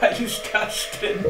geil ist das denn?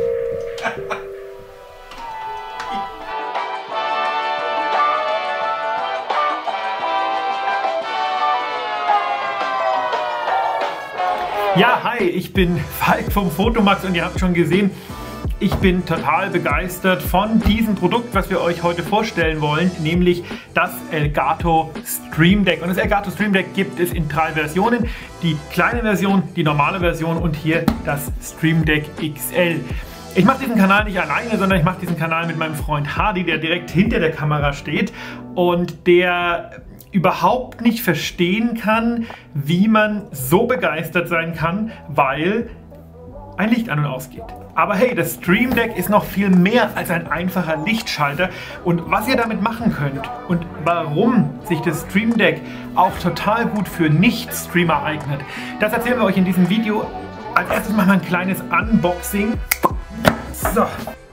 Ja, hi, ich bin Falk vom Photomax und ihr habt schon gesehen, ich bin total begeistert von diesem Produkt, was wir euch heute vorstellen wollen, nämlich das Elgato Stream Deck. Und das Elgato Stream Deck gibt es in 3 Versionen, die kleine Version, die normale Version und hier das Stream Deck XL. Ich mache diesen Kanal nicht alleine, sondern ich mache diesen Kanal mit meinem Freund Hardy, der direkt hinter der Kamera steht und der überhaupt nicht verstehen kann, wie man so begeistert sein kann, weil ein Licht an und ausgeht. Aber hey, das Stream Deck ist noch viel mehr als ein einfacher Lichtschalter und was ihr damit machen könnt und warum sich das Stream Deck auch total gut für Nicht-Streamer eignet, das erzählen wir euch in diesem Video. Als erstes machen wir ein kleines Unboxing. So.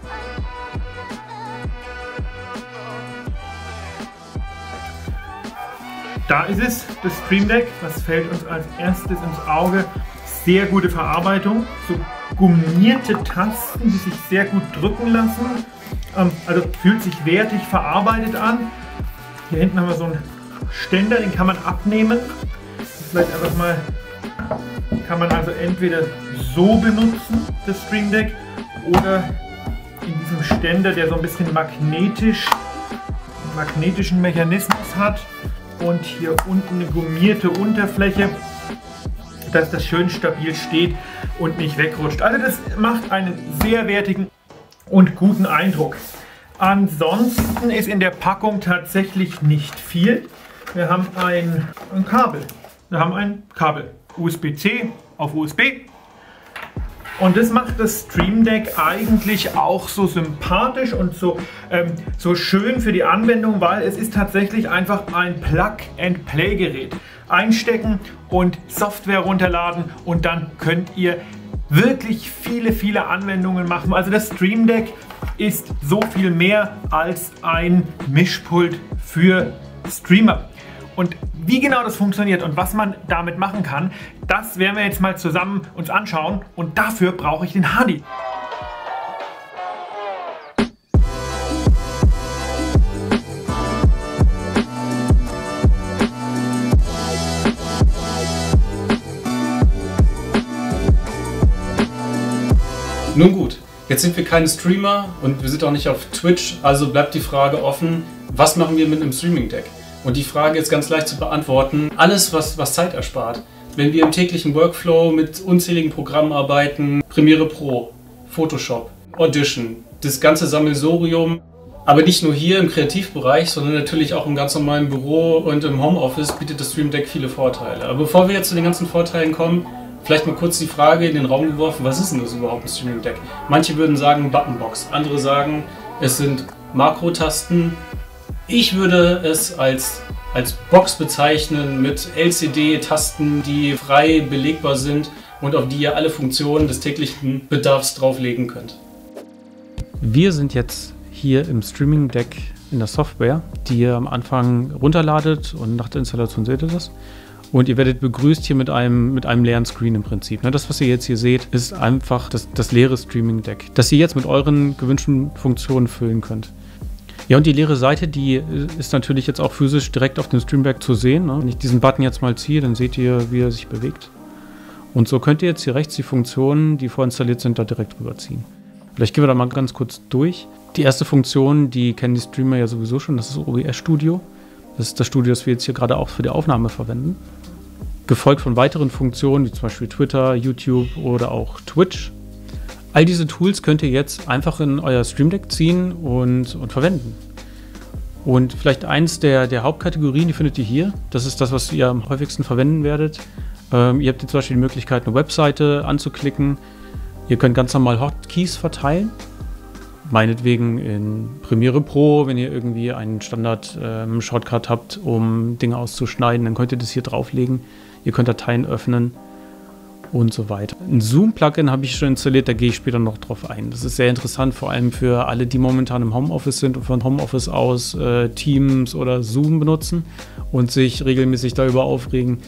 Da ist es, das Stream Deck. Was fällt uns als erstes ins Auge? Sehr gute Verarbeitung, so gummierte Tasten, die sich sehr gut drücken lassen. Also fühlt sich wertig verarbeitet an. Hier hinten haben wir so einen Ständer, den kann man abnehmen. Vielleicht einfach mal, kann man also entweder so benutzen, das Stream Deck, oder in diesem Ständer, der so ein bisschen magnetischen Mechanismus hat. Und hier unten eine gummierte Unterfläche, dass das schön stabil steht und nicht wegrutscht. Also das macht einen sehr wertigen und guten Eindruck. Ansonsten ist in der Packung tatsächlich nicht viel. Wir haben ein Kabel. Wir haben ein Kabel USB-C auf USB. Und das macht das Stream Deck eigentlich auch so sympathisch und so schön für die Anwendung, weil es ist tatsächlich einfach ein Plug-and-Play-Gerät. Einstecken und Software runterladen und dann könnt ihr wirklich viele Anwendungen machen. Also das Stream Deck ist so viel mehr als ein Mischpult für Streamer. Und wie genau das funktioniert und was man damit machen kann, das werden wir jetzt mal zusammen uns anschauen und dafür brauche ich den Hardy. Nun gut, jetzt sind wir keine Streamer und wir sind auch nicht auf Twitch, also bleibt die Frage offen, was machen wir mit einem Streaming Deck? Und die Frage ist ganz leicht zu beantworten. Alles, was Zeit erspart. Wenn wir im täglichen Workflow mit unzähligen Programmen arbeiten, Premiere Pro, Photoshop, Audition, das ganze Sammelsurium, aber nicht nur hier im Kreativbereich, sondern natürlich auch im ganz normalen Büro und im Homeoffice bietet das Stream Deck viele Vorteile. Aber bevor wir jetzt zu den ganzen Vorteilen kommen, vielleicht mal kurz die Frage in den Raum geworfen, was ist denn das überhaupt ein Streaming Deck? Manche würden sagen Buttonbox, andere sagen, es sind Makrotasten. Ich würde es als Box bezeichnen mit LCD-Tasten, die frei belegbar sind und auf die ihr alle Funktionen des täglichen Bedarfs drauflegen könnt. Wir sind jetzt hier im Streaming Deck in der Software, die ihr am Anfang runterladet und nach der Installation seht ihr das. Und ihr werdet begrüßt hier mit einem leeren Screen im Prinzip. Das, was ihr jetzt hier seht, ist einfach das leere Streaming Deck, das ihr jetzt mit euren gewünschten Funktionen füllen könnt. Ja, und die leere Seite, die ist natürlich jetzt auch physisch direkt auf dem Stream Deck zu sehen. Wenn ich diesen Button jetzt mal ziehe, dann seht ihr, wie er sich bewegt. Und so könnt ihr jetzt hier rechts die Funktionen, die vorinstalliert sind, da direkt rüberziehen. Vielleicht gehen wir da mal ganz kurz durch. Die erste Funktion, die kennen die Streamer ja sowieso schon, das ist OBS Studio. Das ist das Studio, das wir jetzt hier gerade auch für die Aufnahme verwenden. Gefolgt von weiteren Funktionen, wie zum Beispiel Twitter, YouTube oder auch Twitch. All diese Tools könnt ihr jetzt einfach in euer Stream Deck ziehen und verwenden. Und vielleicht eins der Hauptkategorien, die findet ihr hier. Das ist das, was ihr am häufigsten verwenden werdet. Ihr habt hier zum Beispiel die Möglichkeit, eine Webseite anzuklicken. Ihr könnt ganz normal Hotkeys verteilen. Meinetwegen in Premiere Pro, wenn ihr irgendwie einen Standard-Shortcut habt, um Dinge auszuschneiden, dann könnt ihr das hier drauflegen. Ihr könnt Dateien öffnen und so weiter. Ein Zoom-Plugin habe ich schon installiert, da gehe ich später noch drauf ein. Das ist sehr interessant, vor allem für alle, die momentan im Homeoffice sind und von Homeoffice aus Teams oder Zoom benutzen und sich regelmäßig darüber aufregen,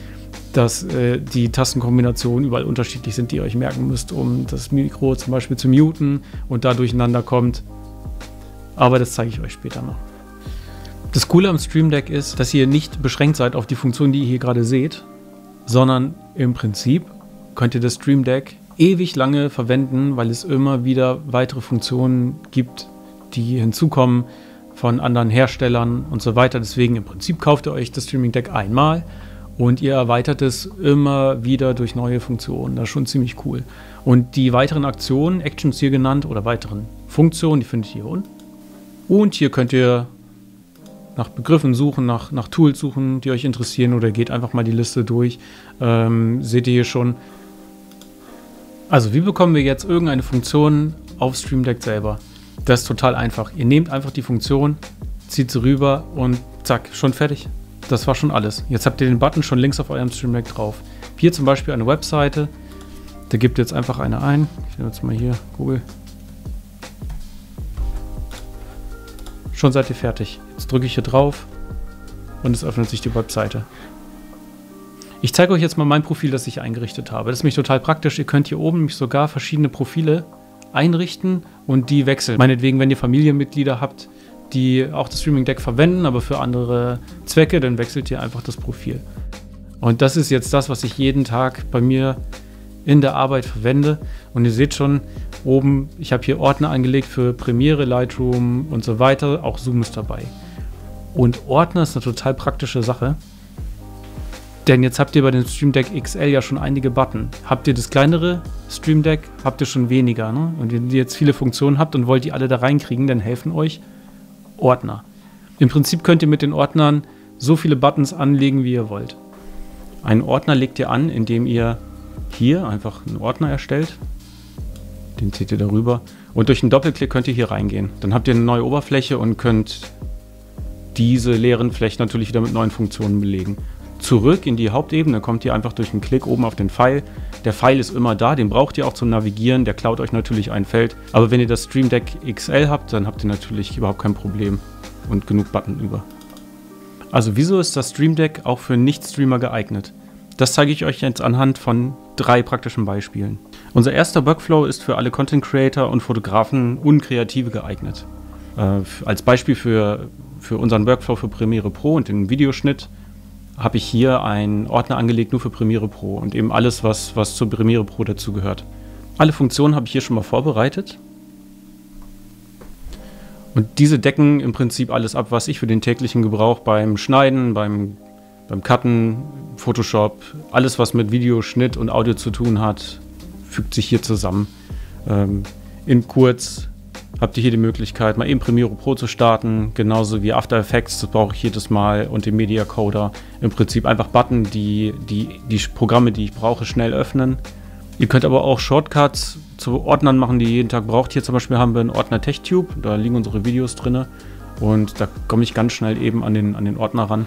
dass die Tastenkombinationen überall unterschiedlich sind, die ihr euch merken müsst, um das Mikro zum Beispiel zu muten und da durcheinander kommt. Aber das zeige ich euch später noch. Das Coole am Stream Deck ist, dass ihr nicht beschränkt seid auf die Funktionen, die ihr hier gerade seht, sondern im Prinzip könnt ihr das Stream Deck ewig lange verwenden, weil es immer wieder weitere Funktionen gibt, die hinzukommen von anderen Herstellern und so weiter. Deswegen im Prinzip kauft ihr euch das Streaming Deck einmal und ihr erweitert es immer wieder durch neue Funktionen. Das ist schon ziemlich cool. Und die weiteren Aktionen, Actions hier genannt, oder weiteren Funktionen, die findet ihr hier unten. Und hier könnt ihr nach Begriffen suchen, nach Tools suchen, die euch interessieren, oder geht einfach mal die Liste durch. Seht ihr hier schon. Also wie bekommen wir jetzt irgendeine Funktion auf Stream Deck selber? Das ist total einfach. Ihr nehmt einfach die Funktion, zieht sie rüber und zack, schon fertig. Das war schon alles. Jetzt habt ihr den Button schon links auf eurem Stream Deck drauf. Hier zum Beispiel eine Webseite. Da gebt ihr jetzt einfach eine ein. Ich nehme jetzt mal hier Google. Schon seid ihr fertig. Jetzt drücke ich hier drauf und es öffnet sich die Webseite. Ich zeige euch jetzt mal mein Profil, das ich eingerichtet habe. Das ist nämlich total praktisch. Ihr könnt hier oben nämlich sogar verschiedene Profile einrichten und die wechseln. Meinetwegen, wenn ihr Familienmitglieder habt, die auch das Streaming Deck verwenden, aber für andere Zwecke, dann wechselt ihr einfach das Profil. Und das ist jetzt das, was ich jeden Tag bei mir in der Arbeit verwende. Und ihr seht schon, oben, ich habe hier Ordner angelegt für Premiere, Lightroom und so weiter. Auch Zoom ist dabei. Und Ordner ist eine total praktische Sache. Denn jetzt habt ihr bei dem Stream Deck XL ja schon einige Button. Habt ihr das kleinere Stream Deck, habt ihr schon weniger. Ne? Und wenn ihr jetzt viele Funktionen habt und wollt die alle da reinkriegen, dann helfen euch Ordner. Im Prinzip könnt ihr mit den Ordnern so viele Buttons anlegen, wie ihr wollt. Einen Ordner legt ihr an, indem ihr hier einfach einen Ordner erstellt. Den zieht ihr darüber. Und durch einen Doppelklick könnt ihr hier reingehen. Dann habt ihr eine neue Oberfläche und könnt diese leeren Flächen natürlich wieder mit neuen Funktionen belegen. Zurück in die Hauptebene kommt ihr einfach durch einen Klick oben auf den Pfeil. Der Pfeil ist immer da, den braucht ihr auch zum Navigieren. Der klaut euch natürlich ein Feld. Aber wenn ihr das Stream Deck XL habt, dann habt ihr natürlich überhaupt kein Problem und genug Button über. Also wieso ist das Stream Deck auch für Nicht-Streamer geeignet? Das zeige ich euch jetzt anhand von 3 praktischen Beispielen. Unser erster Workflow ist für alle Content Creator und Fotografen und Kreative geeignet. Als Beispiel für unseren Workflow für Premiere Pro und den Videoschnitt habe ich hier einen Ordner angelegt nur für Premiere Pro und eben alles, was zur Premiere Pro dazu gehört. Alle Funktionen habe ich hier schon mal vorbereitet. Und diese decken im Prinzip alles ab, was ich für den täglichen Gebrauch beim Schneiden, beim Cutten, Photoshop, alles, was mit Videoschnitt und Audio zu tun hat, fügt sich hier zusammen. In kurz habt ihr hier die Möglichkeit, mal eben Premiere Pro zu starten, genauso wie After Effects, das brauche ich jedes Mal, und den Media Coder. Im Prinzip einfach Button, die Programme, die ich brauche, schnell öffnen. Ihr könnt aber auch Shortcuts zu Ordnern machen, die ihr jeden Tag braucht. Hier zum Beispiel haben wir einen Ordner TechTube, da liegen unsere Videos drin und da komme ich ganz schnell eben an den Ordner ran.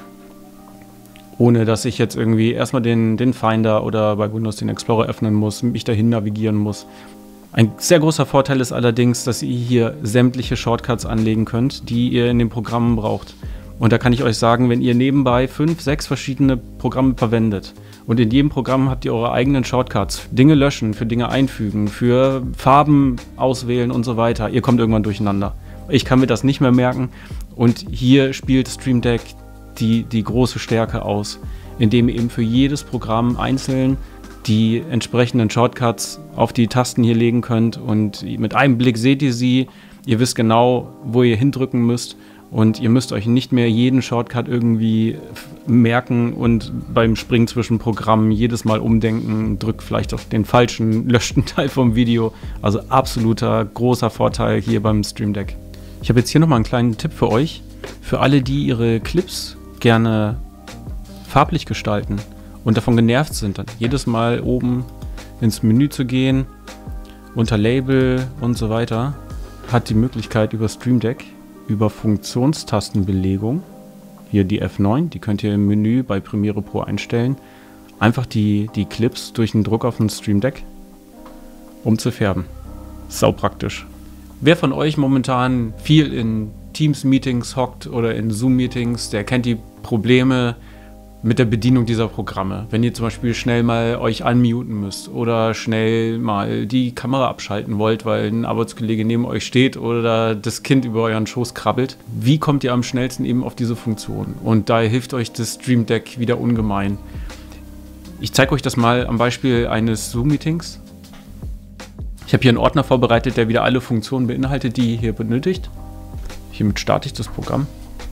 Ohne dass ich jetzt irgendwie erstmal den Finder oder bei Windows den Explorer öffnen muss, mich dahin navigieren muss. Ein sehr großer Vorteil ist allerdings, dass ihr hier sämtliche Shortcuts anlegen könnt, die ihr in den Programmen braucht. Und da kann ich euch sagen, wenn ihr nebenbei 5, 6 verschiedene Programme verwendet und in jedem Programm habt ihr eure eigenen Shortcuts, Dinge löschen, für Dinge einfügen, für Farben auswählen und so weiter, ihr kommt irgendwann durcheinander. Ich kann mir das nicht mehr merken und hier spielt Stream Deck die große Stärke aus, indem ihr eben für jedes Programm einzeln die entsprechenden Shortcuts auf die Tasten hier legen könnt und mit einem Blick seht ihr sie, ihr wisst genau, wo ihr hindrücken müsst und ihr müsst euch nicht mehr jeden Shortcut irgendwie merken und beim Springen zwischen Programmen jedes Mal umdenken, drückt vielleicht auf den falschen, löschten Teil vom Video. Also absoluter großer Vorteil hier beim Stream Deck. Ich habe jetzt hier nochmal einen kleinen Tipp für euch, für alle, die ihre Clips gerne farblich gestalten und davon genervt sind, dann jedes Mal oben ins Menü zu gehen, unter Label und so weiter, hat die Möglichkeit über Stream Deck, über Funktionstastenbelegung, hier die F9, die könnt ihr im Menü bei Premiere Pro einstellen, einfach die Clips durch einen Druck auf den Stream Deck umzufärben. Sau praktisch. Wer von euch momentan viel in Teams-Meetings hockt oder in Zoom-Meetings, der kennt die Probleme, mit der Bedienung dieser Programme. Wenn ihr zum Beispiel schnell mal euch unmuten müsst oder schnell mal die Kamera abschalten wollt, weil ein Arbeitskollege neben euch steht oder das Kind über euren Schoß krabbelt. Wie kommt ihr am schnellsten eben auf diese Funktion? Und da hilft euch das Stream Deck wieder ungemein. Ich zeige euch das mal am Beispiel eines Zoom-Meetings. Ich habe hier einen Ordner vorbereitet, der wieder alle Funktionen beinhaltet, die ihr hier benötigt. Hiermit starte ich das Programm.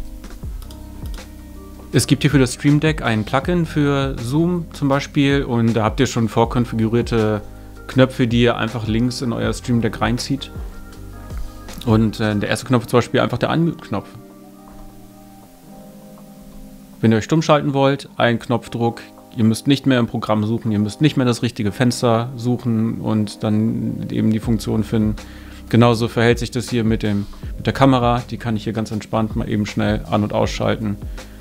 Es gibt hier für das Stream Deck ein Plugin für Zoom zum Beispiel und da habt ihr schon vorkonfigurierte Knöpfe, die ihr einfach links in euer Stream Deck reinzieht. Und der erste Knopf ist zum Beispiel einfach der Unmute-Knopf. Wenn ihr euch stumm schalten wollt, ein Knopfdruck. Ihr müsst nicht mehr im Programm suchen, ihr müsst nicht mehr das richtige Fenster suchen und dann eben die Funktion finden. Genauso verhält sich das hier mit der Kamera. Die kann ich hier ganz entspannt mal eben schnell an- und ausschalten.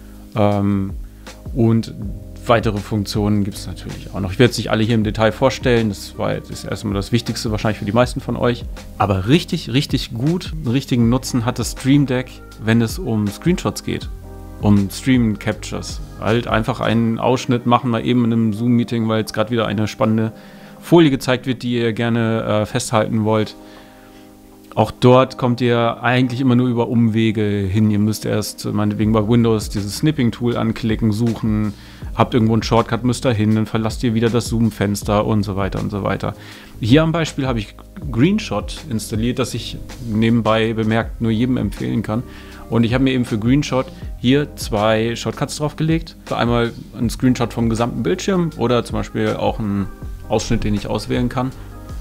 Und weitere Funktionen gibt es natürlich auch noch. Ich werde es nicht alle hier im Detail vorstellen, das war jetzt erstmal das Wichtigste wahrscheinlich für die meisten von euch. Aber richtig gut, einen richtigen Nutzen hat das Stream Deck, wenn es um Screenshots geht, um Stream Captures. Halt einfach einen Ausschnitt machen, mal eben in einem Zoom-Meeting, weil jetzt gerade wieder eine spannende Folie gezeigt wird, die ihr gerne festhalten wollt. Auch dort kommt ihr eigentlich immer nur über Umwege hin. Ihr müsst erst meinetwegen bei Windows dieses Snipping-Tool anklicken, suchen, habt irgendwo einen Shortcut, müsst da hin, dann verlasst ihr wieder das Zoom-Fenster und so weiter und so weiter. Hier am Beispiel habe ich Greenshot installiert, das ich nebenbei bemerkt nur jedem empfehlen kann. Und ich habe mir eben für Greenshot hier 2 Shortcuts draufgelegt. Einmal ein Screenshot vom gesamten Bildschirm oder zum Beispiel auch einen Ausschnitt, den ich auswählen kann.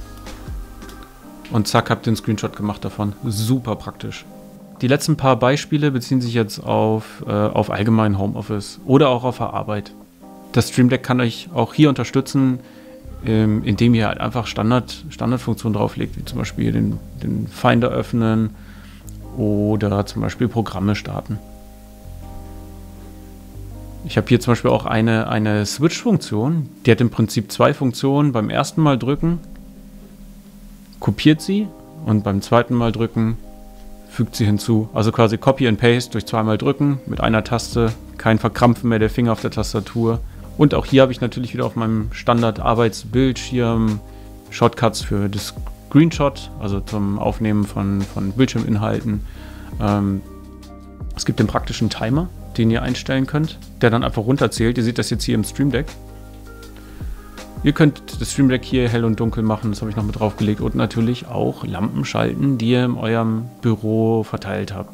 Und zack, habt ihr einen Screenshot gemacht davon. Super praktisch. Die letzten paar Beispiele beziehen sich jetzt auf allgemein Homeoffice oder auch auf der Arbeit. Das Stream Deck kann euch auch hier unterstützen, indem ihr halt einfach Standardfunktionen drauflegt, wie zum Beispiel den Finder öffnen oder zum Beispiel Programme starten. Ich habe hier zum Beispiel auch eine Switch-Funktion, die hat im Prinzip 2 Funktionen. Beim ersten Mal drücken kopiert sie und beim zweiten Mal drücken fügt sie hinzu. Also quasi Copy and Paste durch 2-mal drücken mit einer Taste, kein Verkrampfen mehr der Finger auf der Tastatur. Und auch hier habe ich natürlich wieder auf meinem Standard-Arbeitsbildschirm Shortcuts für das Screenshot, also zum Aufnehmen von Bildschirminhalten. Es gibt den praktischen Timer, den ihr einstellen könnt, der dann einfach runterzählt. Ihr seht das jetzt hier im Stream Deck. Ihr könnt das Stream Deck hier hell und dunkel machen, das habe ich noch mit draufgelegt. Und natürlich auch Lampen schalten, die ihr in eurem Büro verteilt habt.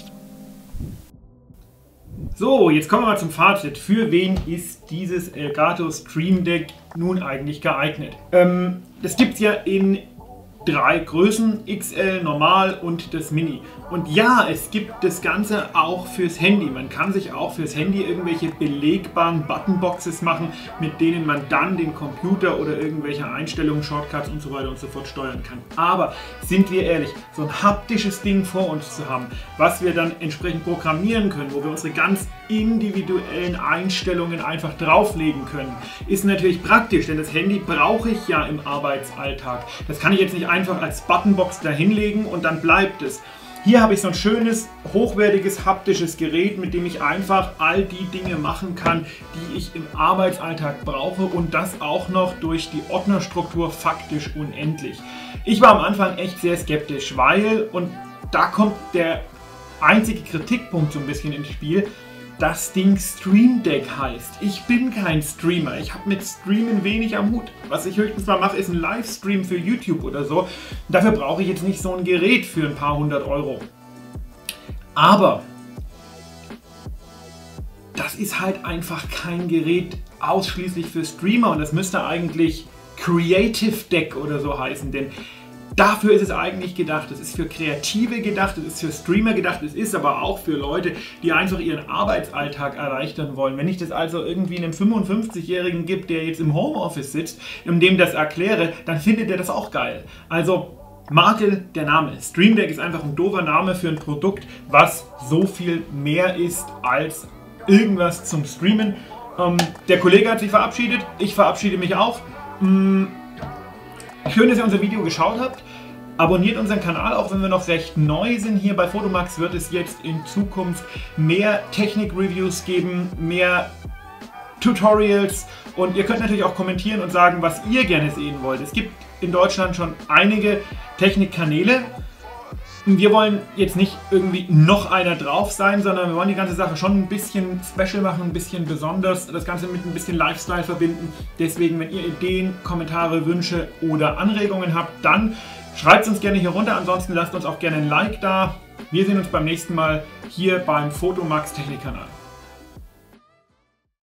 So, jetzt kommen wir mal zum Fazit. Für wen ist dieses Elgato Stream Deck nun eigentlich geeignet? Das gibt es ja in 3 Größen, XL, Normal und das Mini. Und ja, es gibt das Ganze auch fürs Handy. Man kann sich auch fürs Handy irgendwelche belegbaren Buttonboxes machen, mit denen man dann den Computer oder irgendwelche Einstellungen, Shortcuts und so weiter und so fort steuern kann. Aber sind wir ehrlich, so ein haptisches Ding vor uns zu haben, was wir dann entsprechend programmieren können, wo wir unsere ganz individuellen Einstellungen einfach drauflegen können, ist natürlich praktisch, denn das Handy brauche ich ja im Arbeitsalltag. Das kann ich jetzt nicht einfach als Buttonbox da hinlegen und dann bleibt es. Hier habe ich so ein schönes, hochwertiges, haptisches Gerät, mit dem ich einfach all die Dinge machen kann, die ich im Arbeitsalltag brauche und das auch noch durch die Ordnerstruktur faktisch unendlich. Ich war am Anfang echt sehr skeptisch, weil, und da kommt der einzige Kritikpunkt so ein bisschen ins Spiel, das Ding Stream Deck heißt. Ich bin kein Streamer, ich habe mit Streamen wenig am Hut. Was ich höchstens mal mache, ist ein Livestream für YouTube oder so. Dafür brauche ich jetzt nicht so ein Gerät für ein paar 100 Euro. Aber das ist halt einfach kein Gerät ausschließlich für Streamer und das müsste eigentlich Creative Deck oder so heißen, denn dafür ist es eigentlich gedacht. Es ist für Kreative gedacht, es ist für Streamer gedacht, es ist aber auch für Leute, die einfach ihren Arbeitsalltag erleichtern wollen. Wenn ich das also irgendwie einem 55-Jährigen gibt, der jetzt im Homeoffice sitzt, und dem das erkläre, dann findet er das auch geil. Also Marke, der Name. Stream Deck ist einfach ein doofer Name für ein Produkt, was so viel mehr ist als irgendwas zum Streamen. Der Kollege hat sich verabschiedet, ich verabschiede mich auch. Schön, dass ihr unser Video geschaut habt. Abonniert unseren Kanal, auch wenn wir noch recht neu sind. Hier bei Photomax wird es jetzt in Zukunft mehr Technik-Reviews geben, mehr Tutorials und ihr könnt natürlich auch kommentieren und sagen, was ihr gerne sehen wollt. Es gibt in Deutschland schon einige Technikkanäle. Wir wollen jetzt nicht irgendwie noch einer drauf sein, sondern wir wollen die ganze Sache schon ein bisschen special machen, ein bisschen besonders, das Ganze mit ein bisschen Lifestyle verbinden. Deswegen, wenn ihr Ideen, Kommentare, Wünsche oder Anregungen habt, dann schreibt es uns gerne hier runter. Ansonsten lasst uns auch gerne ein Like da. Wir sehen uns beim nächsten Mal hier beim Photomax Technikkanal.